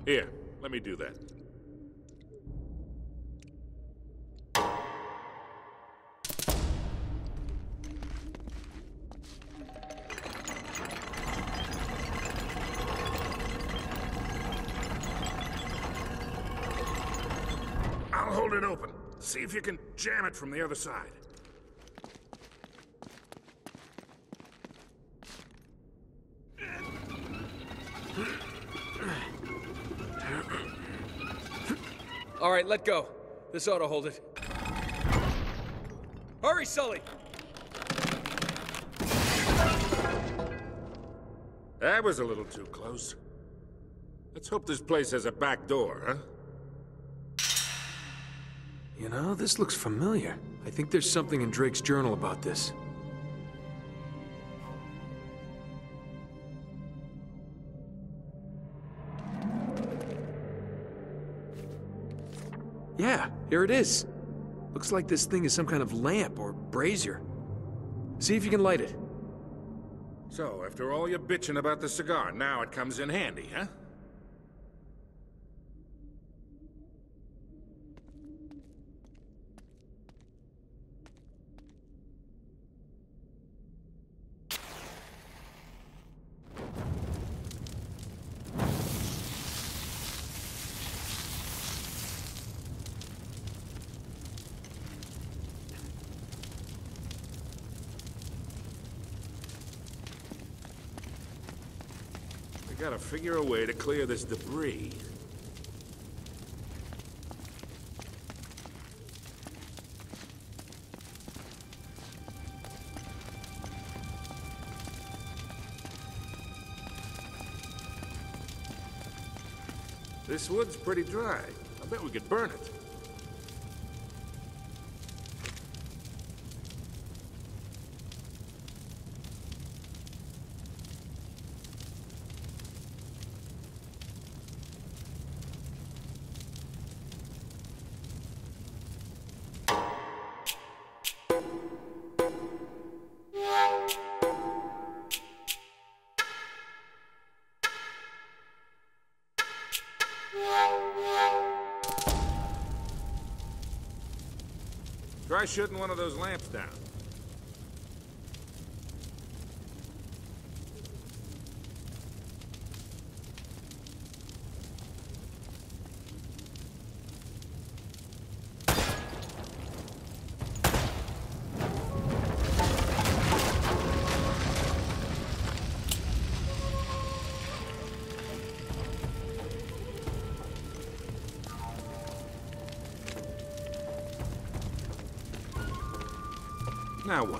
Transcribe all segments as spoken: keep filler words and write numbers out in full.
Here, let me do that. I'll hold it open. See if you can jam it from the other side. All right, let go. This ought to hold it. Hurry, Sully! That was a little too close. Let's hope this place has a back door, huh? You know, this looks familiar. I think there's something in Drake's journal about this. Yeah, here it is. Looks like this thing is some kind of lamp or brazier. See if you can light it. So, after all your bitching about the cigar, now it comes in handy, huh? We gotta figure a way to clear this debris. This wood's pretty dry. I bet we could burn it. Try shooting one of those lamps down. Now what?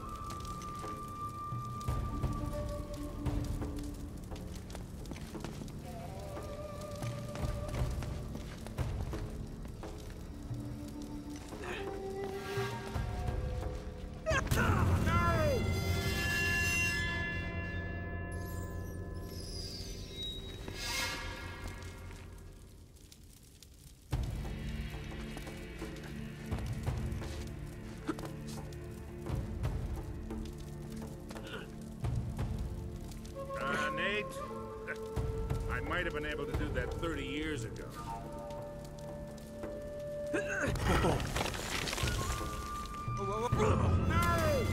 I might have been able to do that thirty years ago. No!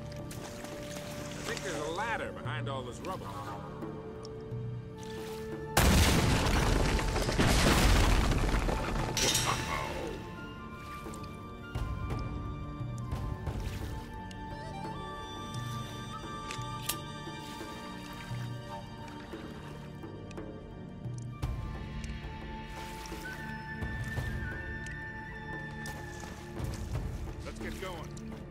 I think there's a ladder behind all this rubble. Get going.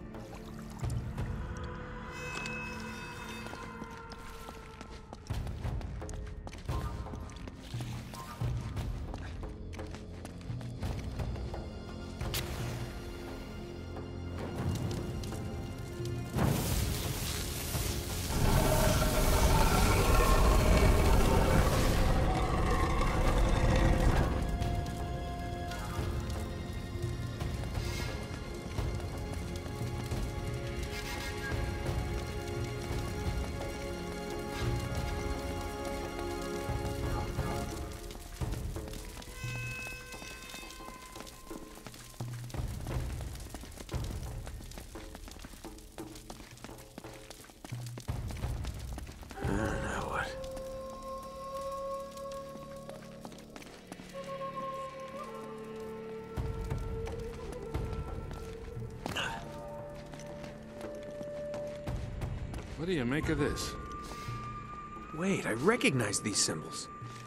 What do you make of this? Wait, I recognize these symbols.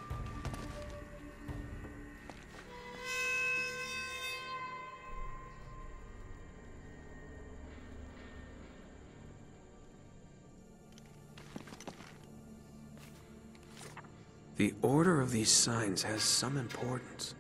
The order of these signs has some importance.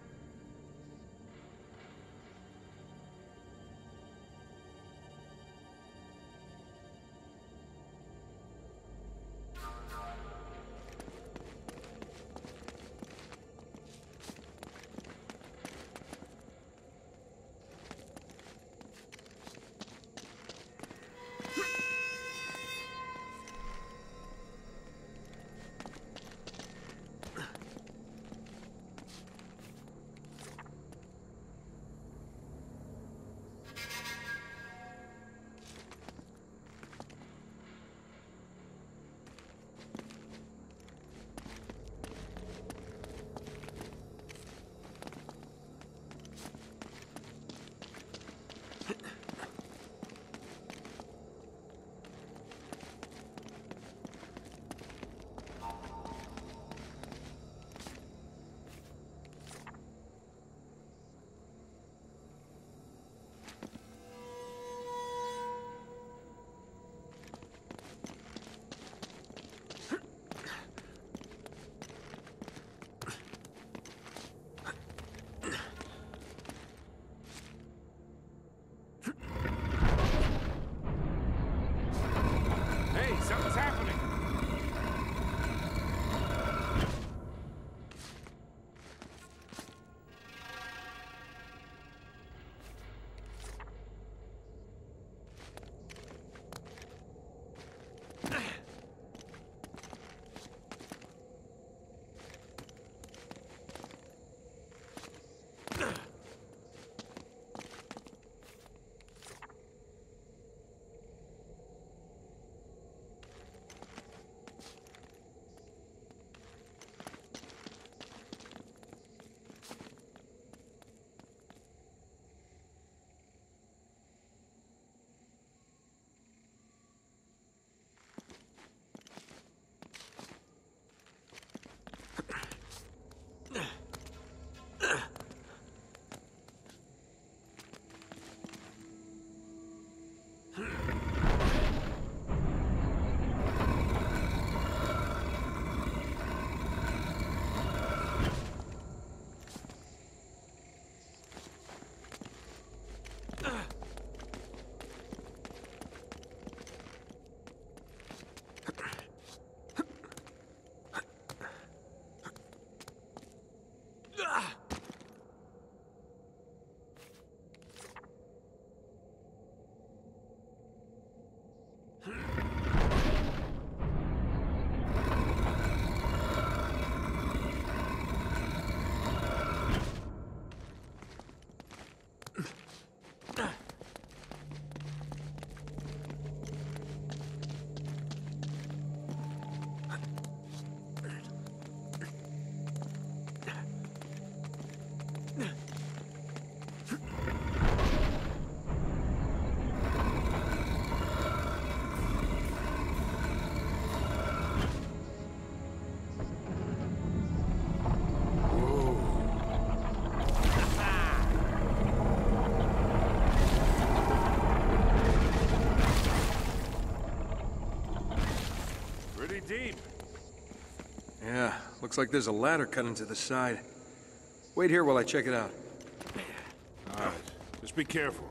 Looks like there's a ladder cut into the side. Wait here while I check it out. All right, just be careful.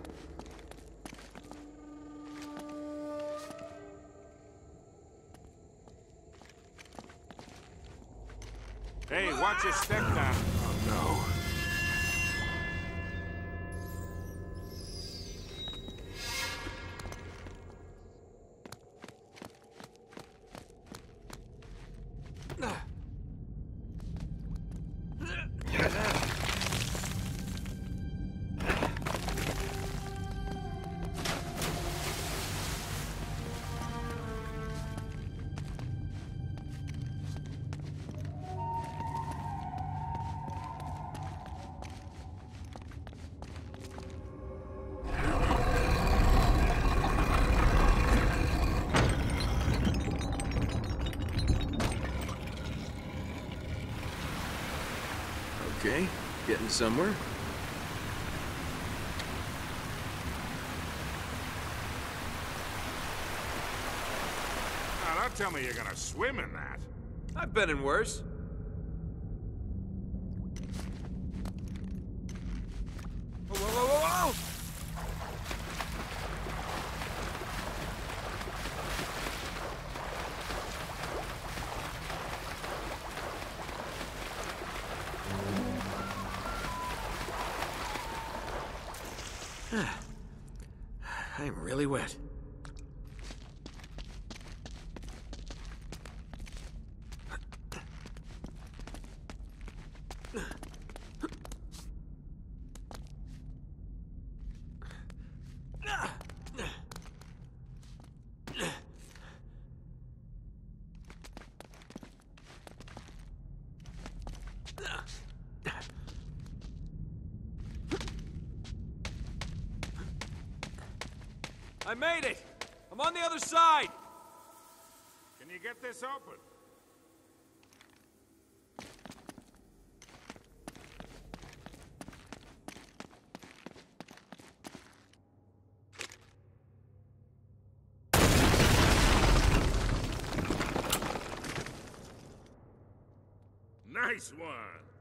Hey, watch your step now. Oh, no. Okay, getting somewhere. Now, don't tell me you're gonna swim in that. I've been in worse. Whoa, whoa, whoa, whoa, whoa! I'm really wet. I made it! I'm on the other side! Can you get this open? Nice one!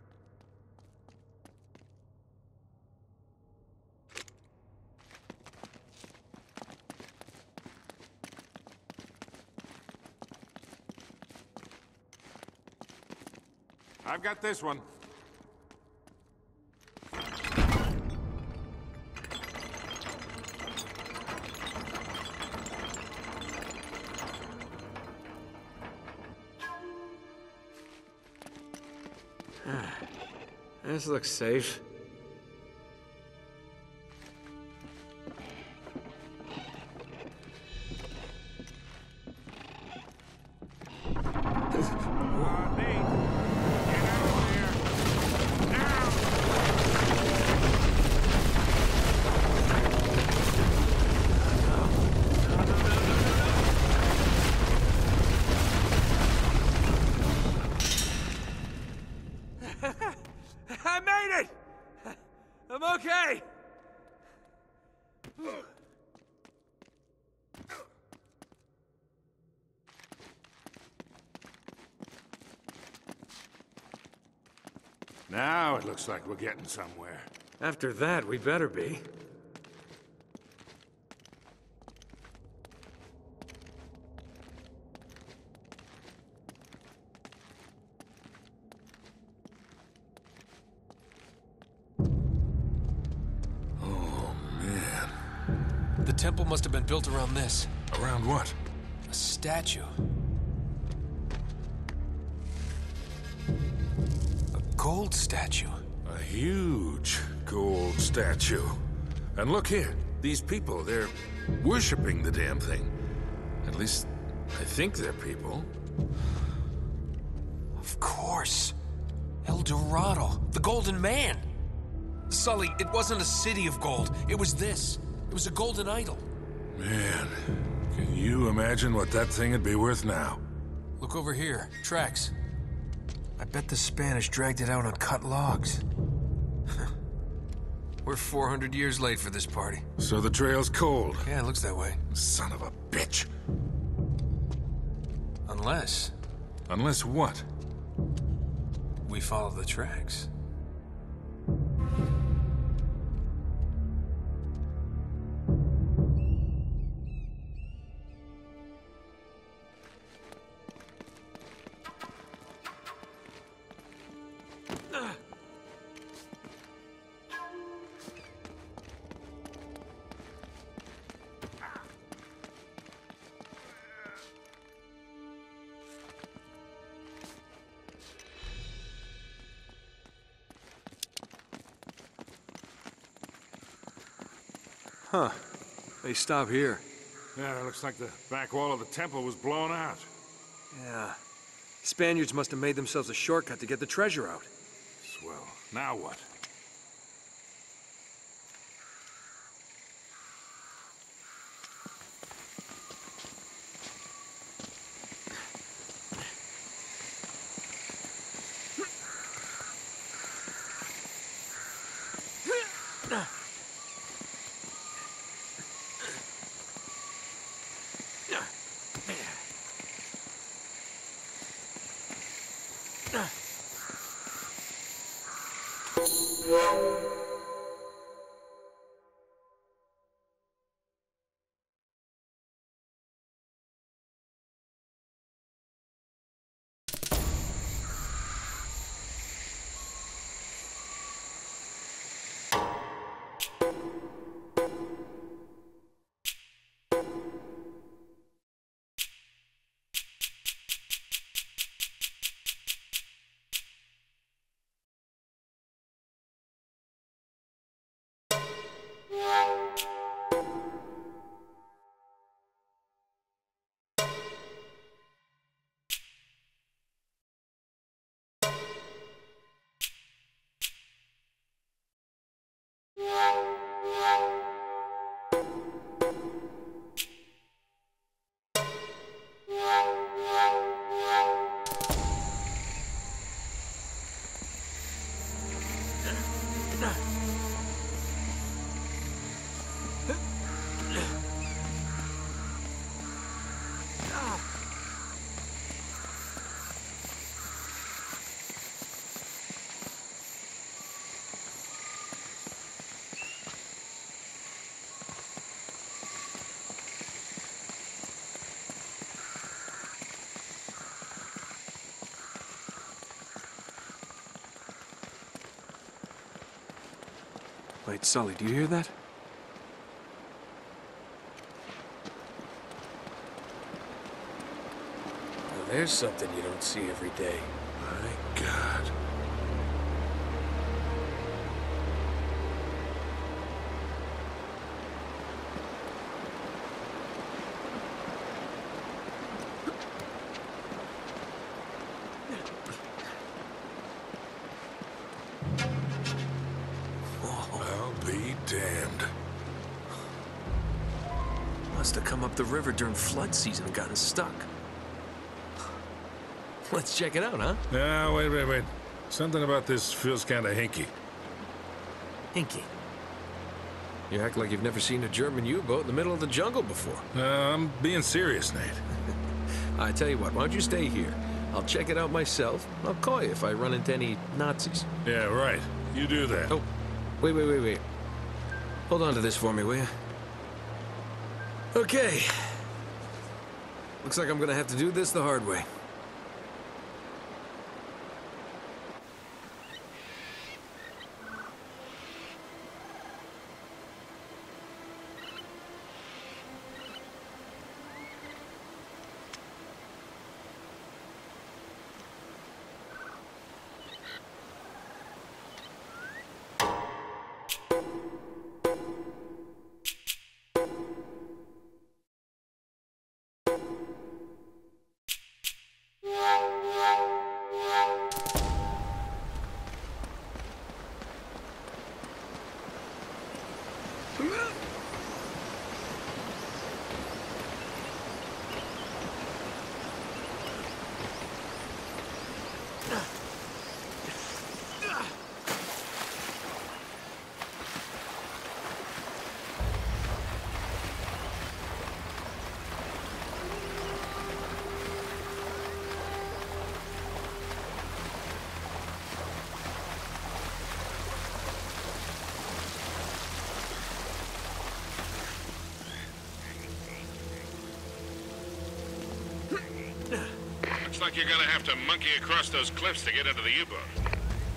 I've got this one. This looks safe. I made it! I'm okay! Now it looks like we're getting somewhere. After that, we better be. The temple must have been built around this. Around what? A statue. A gold statue. A huge gold statue. And look here, these people, they're worshipping the damn thing. At least, I think they're people. Of course. El Dorado, the Golden Man. Sully, it wasn't a city of gold. It was this. It was a golden idol. Man, can you imagine what that thing would be worth now? Look over here. Tracks. I bet the Spanish dragged it out on cut logs. We're four hundred years late for this party. So the trail's cold. Yeah, it looks that way. Son of a bitch. Unless... Unless what? we follow the tracks. Huh. They stop here. Yeah, it looks like the back wall of the temple was blown out. Yeah. Spaniards must have made themselves a shortcut to get the treasure out. Swell. Now what? Wait, Sully, do you hear that? Well, there's something you don't see every day. My God. I'll be damned. Must have come up the river during flood season and gotten stuck. Let's check it out, huh? No, wait, wait, wait. Something about this feels kind of hinky. Hinky. You act like you've never seen a German U-boat in the middle of the jungle before. Uh, I'm being serious, Nate. I tell you what, why don't you stay here? I'll check it out myself. I'll call you if I run into any Nazis. Yeah, right. You do that. Oh, wait, wait, wait, wait. Hold on to this for me, will you? Okay. Looks like I'm gonna have to do this the hard way. like you're gonna have to monkey across those cliffs to get into the U-boat.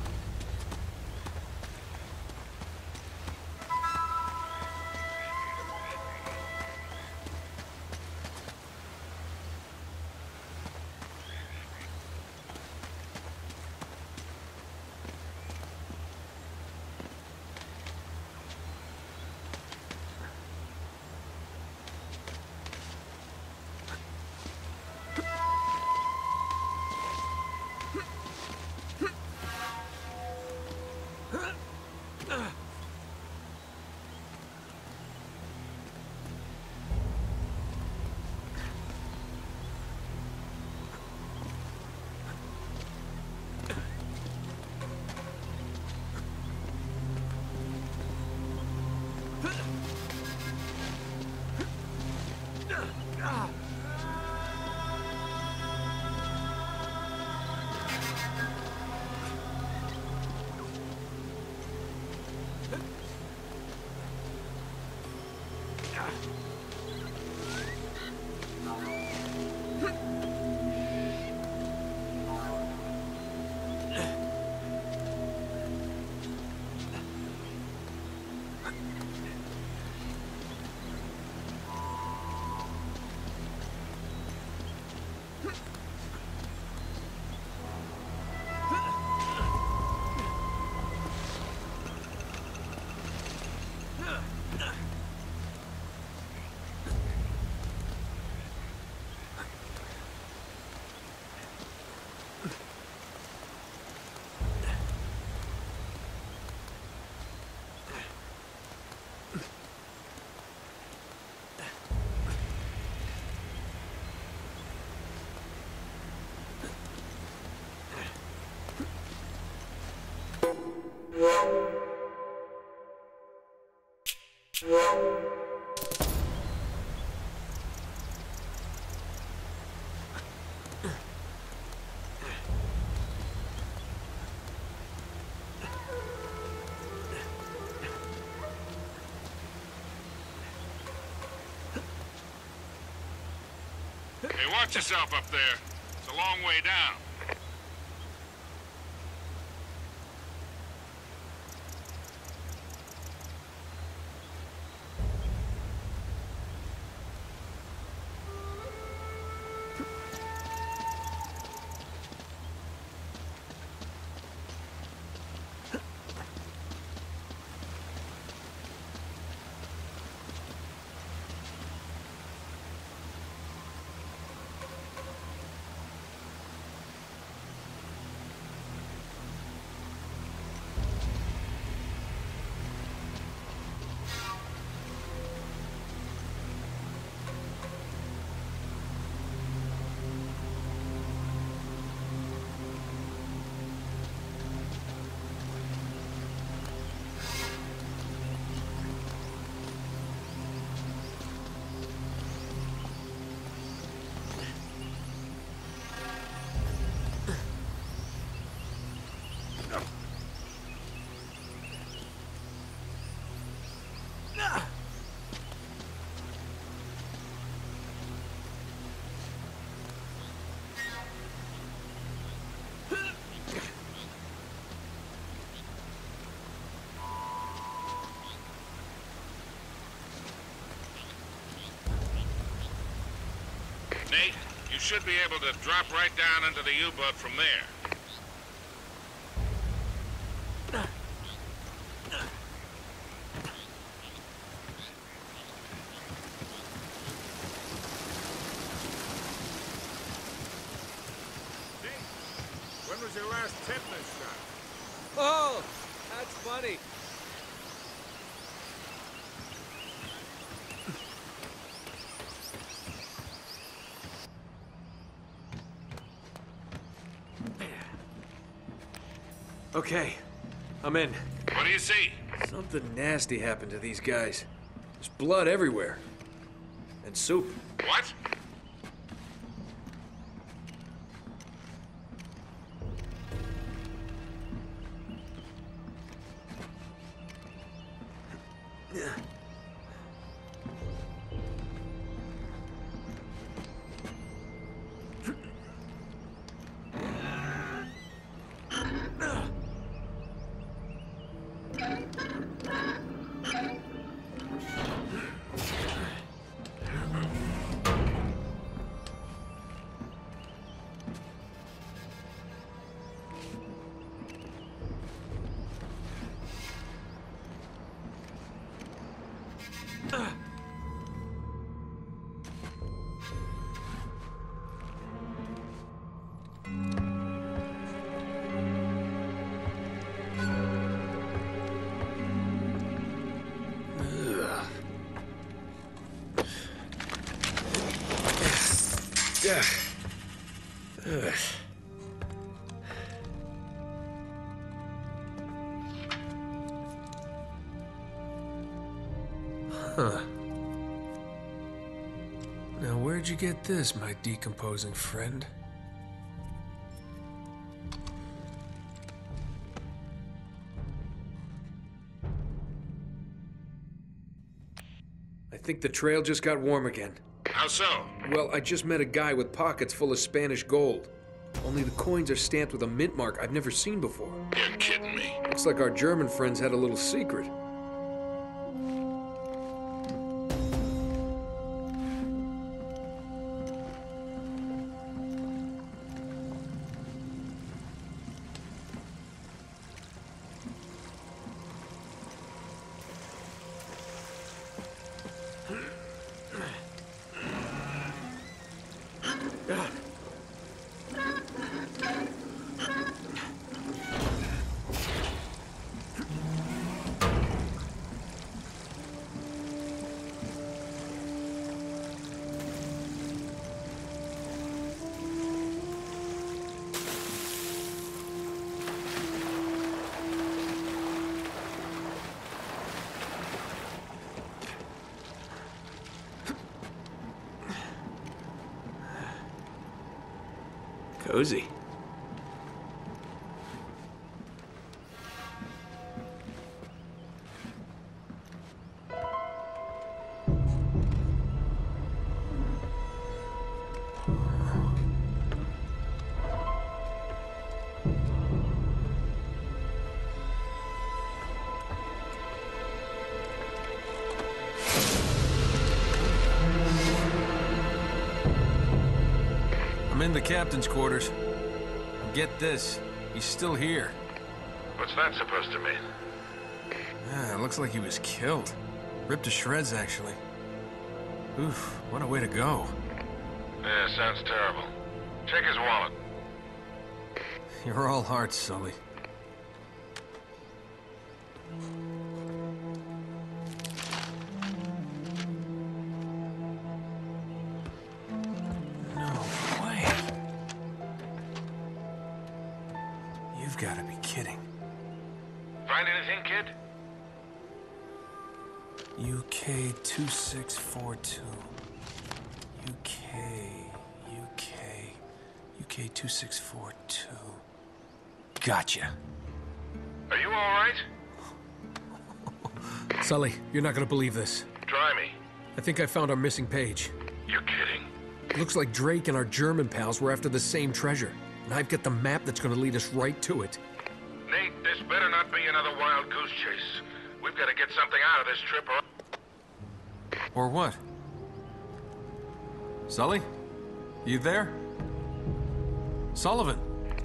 Hey, watch yourself up there. It's a long way down. Nate, you should be able to drop right down into the U-boat from there. Nate, when was your last tetanus shot? Oh, that's funny. Okay, I'm in. What do you see? Something nasty happened to these guys. There's blood everywhere. And soup. What? Yeah. Ugh. Huh. Now, where'd you get this, my decomposing friend? I think the trail just got warm again. How so? Well, I just met a guy with pockets full of Spanish gold. Only the coins are stamped with a mint mark I've never seen before. You're kidding me. Looks like our German friends had a little secret. Cozy. I'm in the captain's quarters. Get this, he's still here. What's that supposed to mean? Yeah, it looks like he was killed. Ripped to shreds, actually. Oof, what a way to go. Yeah, sounds terrible. Check his wallet. You're all hearts, Sully. No way. You've got to be kidding. Find anything, kid? U K two six four two. U K, U K, U K two six four two. Gotcha. Are you all right? Sully, you're not gonna believe this. Try me. I think I found our missing page. You're kidding. It looks like Drake and our German pals were after the same treasure. And I've got the map that's gonna lead us right to it. Nate, this better not be another wild goose chase. We've got to get something out of this trip or... Or what? Sully? You there? Sullivan?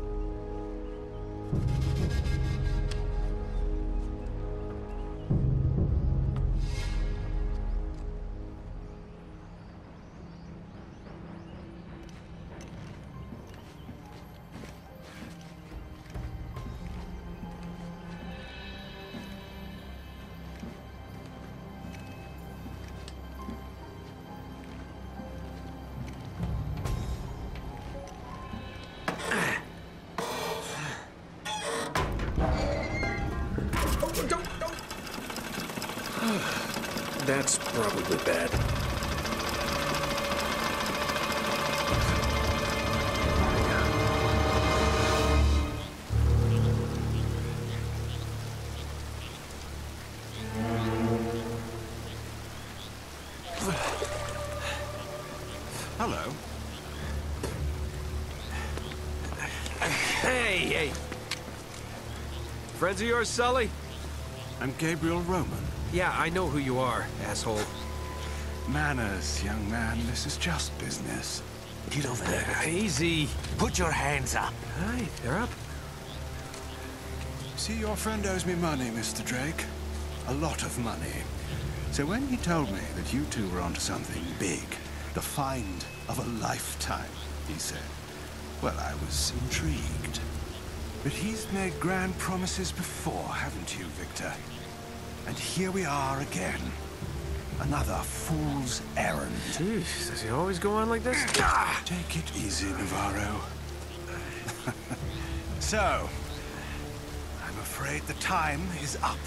That's probably bad. Hello. Hey, hey! Friends of yours, Sully? I'm Gabriel Roman. Yeah, I know who you are, asshole. Manners, young man. This is just business. Get over there. Easy. Put your hands up. Hi, they're up. See, your friend owes me money, Mister Drake. A lot of money. So when he told me that you two were onto something big, the find of a lifetime, he said, well, I was intrigued. But he's made grand promises before, haven't you, Victor? And here we are again. Another fool's errand. Jeez, does he always go on like this? Take it easy, Navarro. So, I'm afraid the time is up.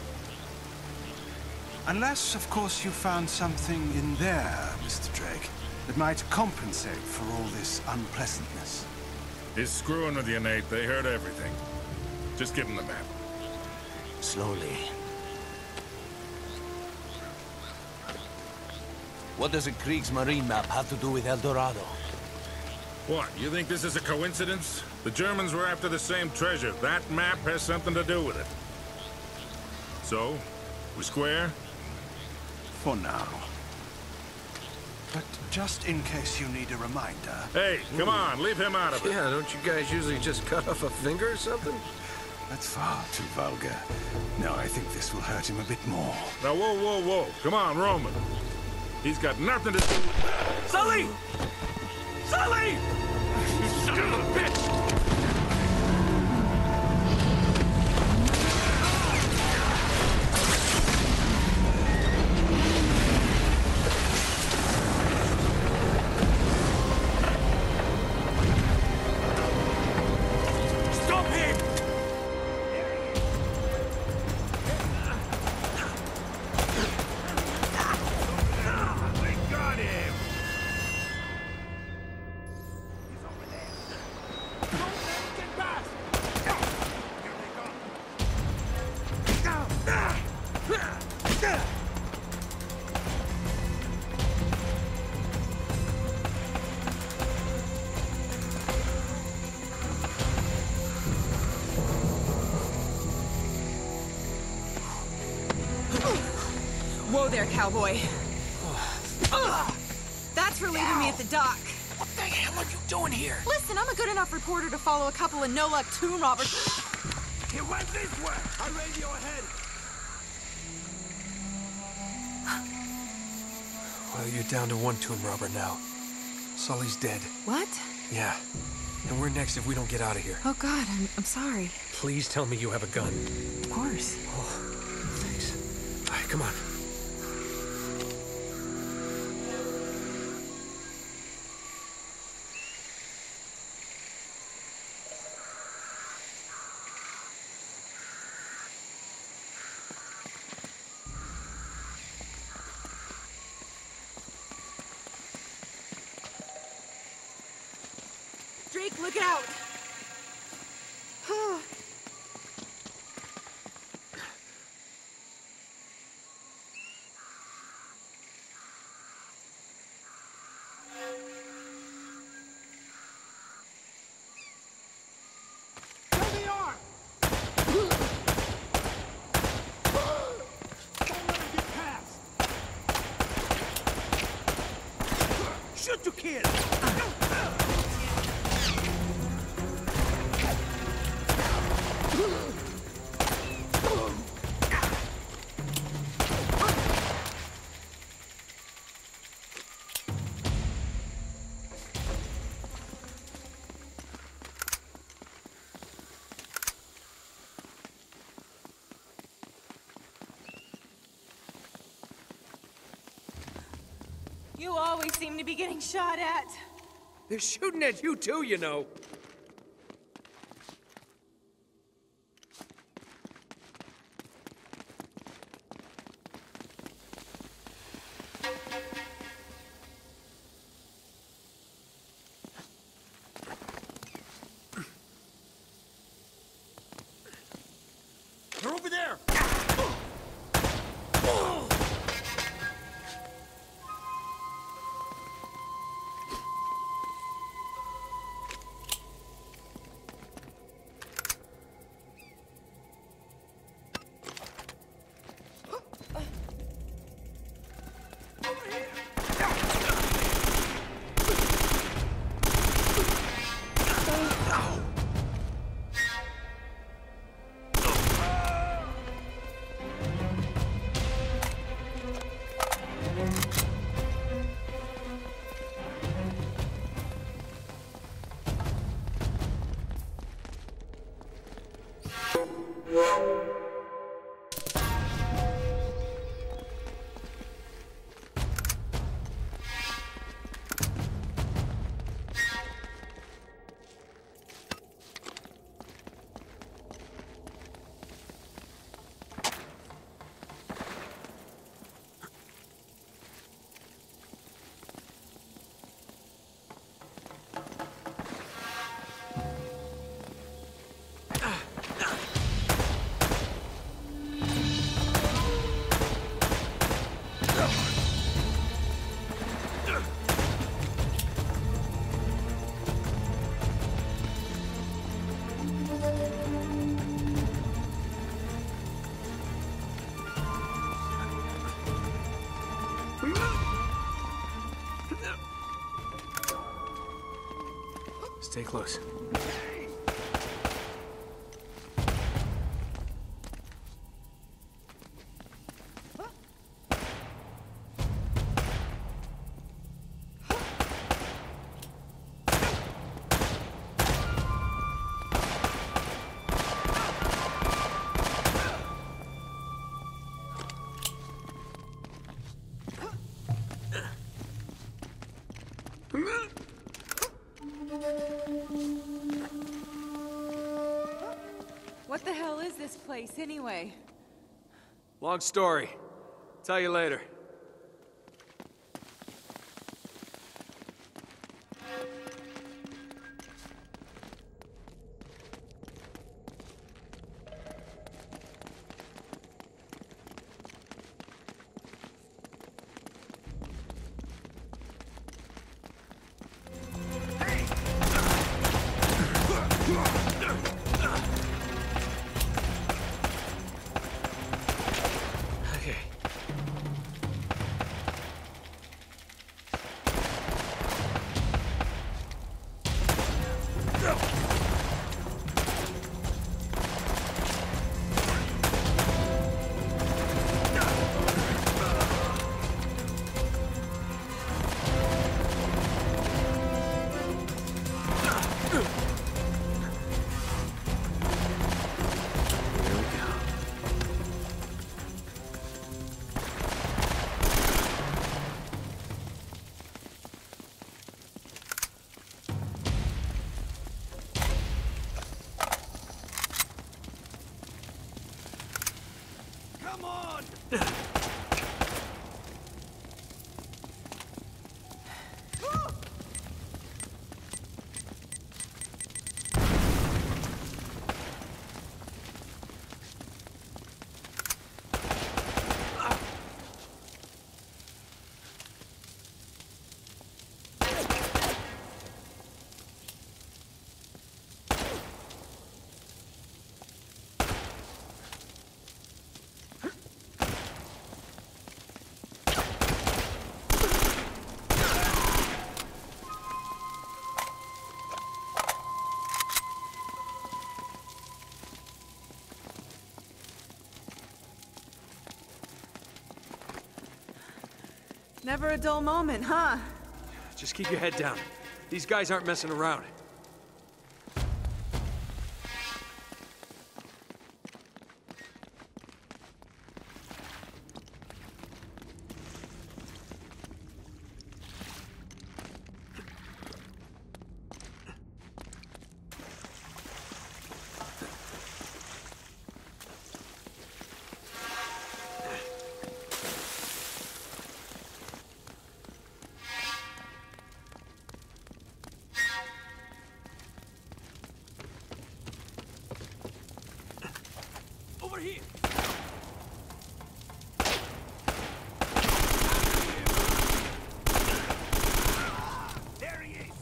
Unless, of course, you found something in there, Mister Drake, that might compensate for all this unpleasantness. He's screwing with you, Nate. They heard everything. Just give him the map. Slowly. What does a Kriegsmarine map have to do with El Dorado? What, you think this is a coincidence? The Germans were after the same treasure. That map has something to do with it. So, we square? For now. But just in case you need a reminder... Hey, come on, leave him out of it. Yeah, don't you guys usually just cut off a finger or something? That's far too vulgar. No, I think this will hurt him a bit more. Now, whoa, whoa, whoa. Come on, Roman. He's got nothing to do with... Sully! Sully! You son of a bitch! Stop him! We got him! Whoa there, cowboy. Ugh. That's relieving me at the dock. What the hell are you doing here? Listen, I'm a good enough reporter to follow a couple of no-luck tomb robbers. He went this way! I'll radio ahead! Well, you're down to one tomb robber now. Sully's dead. What? Yeah. And we're next if we don't get out of here. Oh, God, I'm, I'm sorry. Please tell me you have a gun. Of course. Oh, thanks. All right, come on. Drake, look out! Shoot to kill! You always seem to be getting shot at. They're shooting at you too, you know. They're over there! Stay close. What the hell is this place, anyway? Long story. Tell you later. Come on! Never a dull moment, huh? Just keep your head down. These guys aren't messing around. Over here! There he is!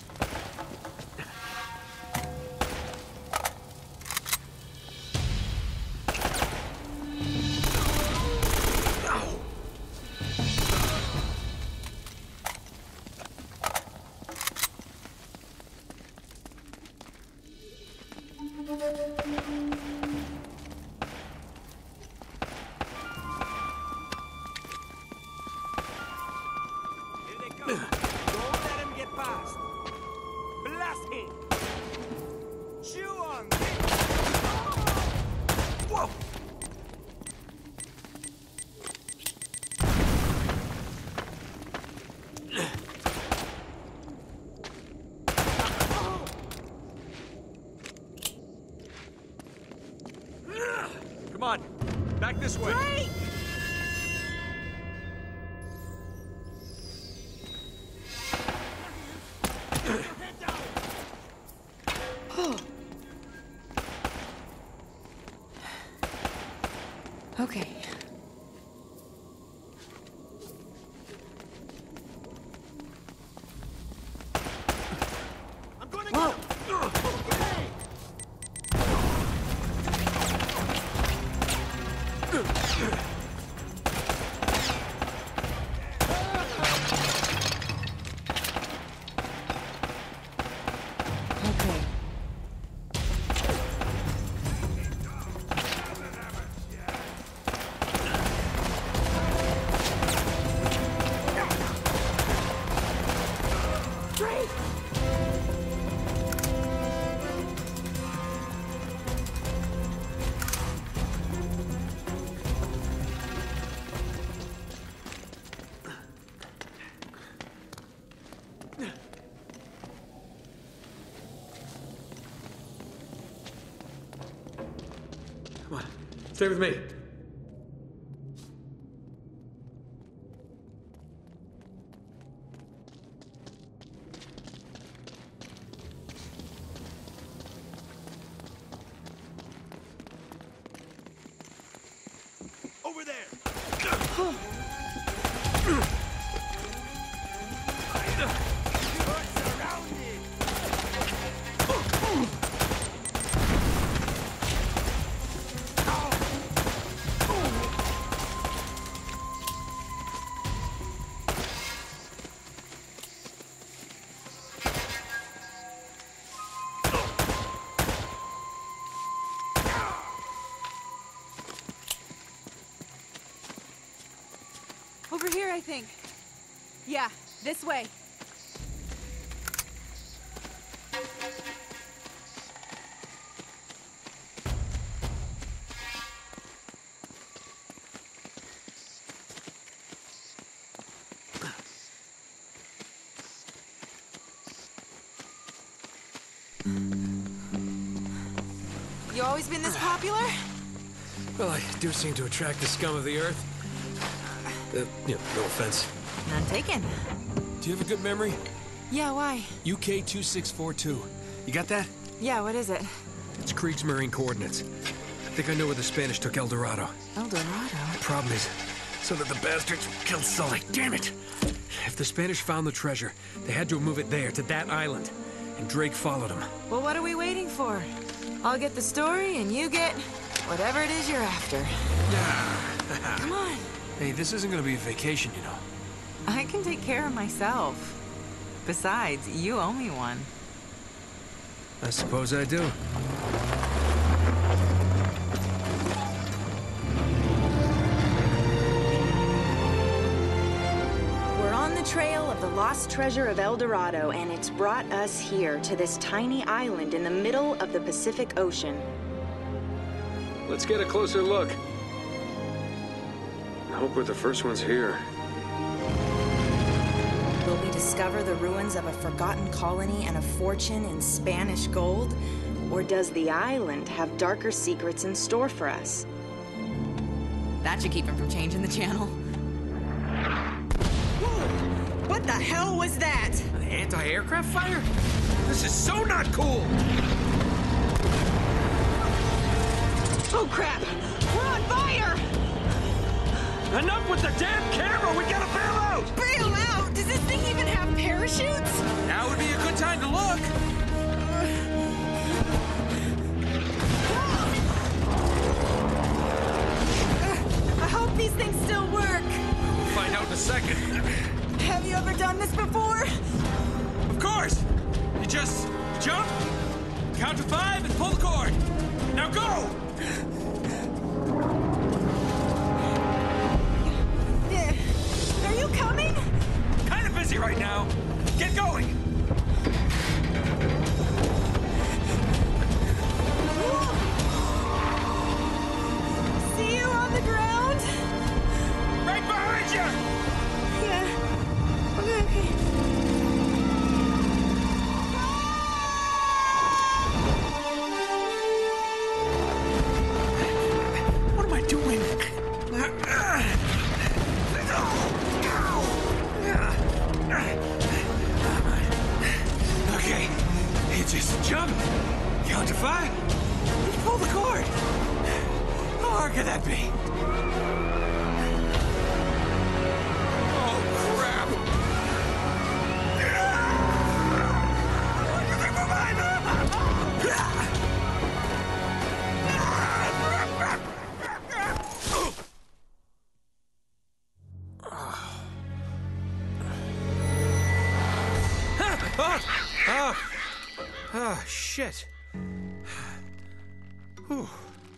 Here they come. Don't let him get past. Blast him. Chew on this. Whoa! Come on, back this way. Drake! Head down. Okay. I'm gonna Whoa. get him. Okay. Come on, stay with me. Over there! Over here, I think. Yeah, this way. You always been this popular? Well, I do seem to attract the scum of the earth. Uh, you know, no offense. None taken. Do you have a good memory? Yeah, why? U K two six four two. You got that? Yeah, what is it? It's Kriegsmarine coordinates. I think I know where the Spanish took El Dorado. El Dorado? The problem is, so that the bastards killed Sully. Damn it! If the Spanish found the treasure, they had to move it there, to that island. And Drake followed them. Well, what are we waiting for? I'll get the story, and you get whatever it is you're after. Come on. Hey, this isn't gonna be a vacation, you know. I can take care of myself. Besides, you owe me one. I suppose I do. We're on the trail of the lost treasure of El Dorado, and it's brought us here to this tiny island in the middle of the Pacific Ocean. Let's get a closer look. I hope we're the first ones here. Will we discover the ruins of a forgotten colony and a fortune in Spanish gold? Or does the island have darker secrets in store for us? That should keep him from changing the channel. Whoa! What the hell was that? An anti-aircraft fire? This is so not cool! Oh crap! We're on fire! Enough with the damn camera! We gotta bail out! Bail out? Does this thing even have parachutes? Now would be a good time to look. I hope these things still work. We'll find out in a second. Have you ever done this before? Of course! You just jump, count to five, and pull the cord. Now go! Are you coming? Kind of busy right now. Get going! See you on the ground? Right behind you! Yeah. Okay, okay. What am I doing? Okay, you just jump, count to five, and pull the cord. How hard could that be? Oh, crap! Ah! Ah, shit. Whew.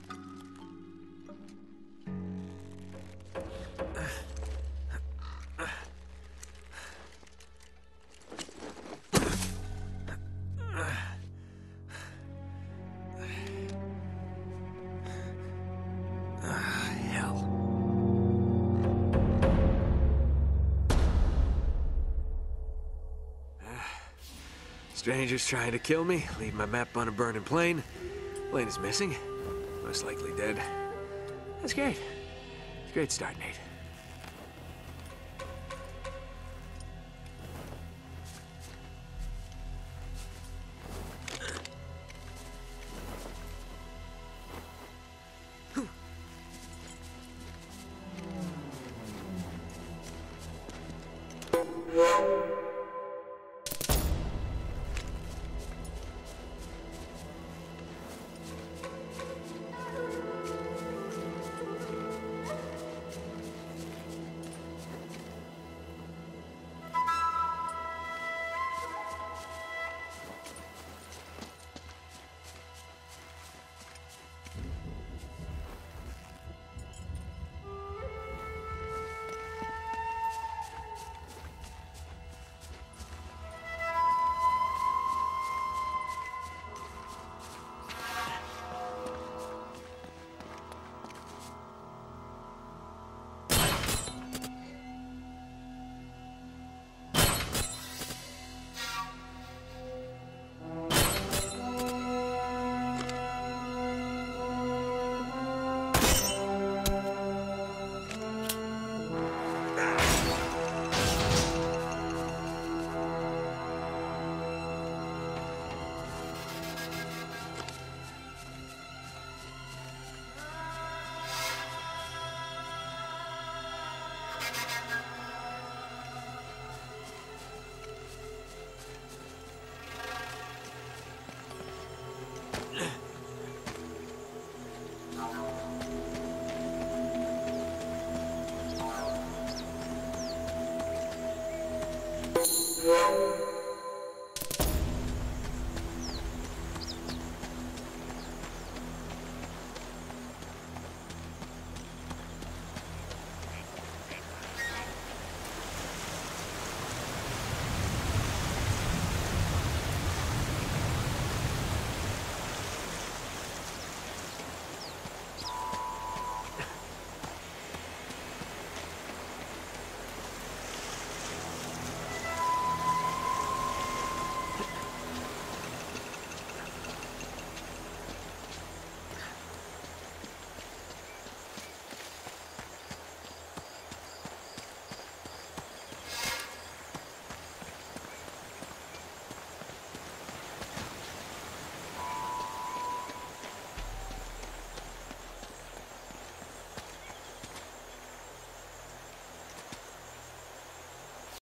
Ah, hell. Strangers trying to kill me, leave my map on a burning plane. Plane is missing. Most likely dead. That's great. It's a great start, Nate.